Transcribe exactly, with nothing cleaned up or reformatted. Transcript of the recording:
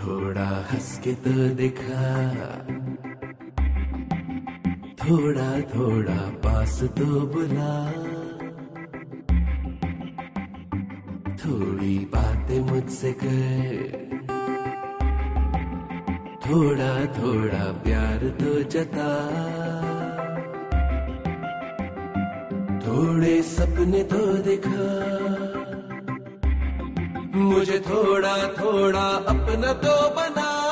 थोड़ा हंस के तो दिखा, थोड़ा थोड़ा पास तो बुला, थोड़ी बातें मुझसे कर, थोड़ा थोड़ा प्यार तो जता, थोड़े सपने तो दिखा, मुझे थोड़ा थोड़ा अपना तो बना।